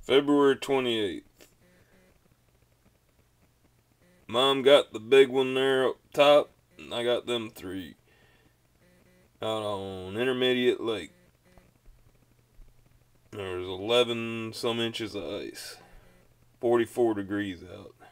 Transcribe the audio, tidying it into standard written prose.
February 28th. Mom got the big one there up top, and I got them three out on Intermediate Lake. There's 11 some inches of ice. 44 degrees out.